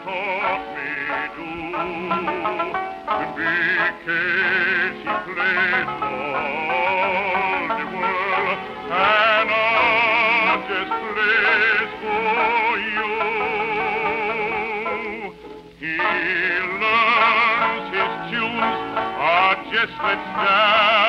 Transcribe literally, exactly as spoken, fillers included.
taught me do, because he played all the world, and I just plays for you. He learns his tunes, are just let's dance.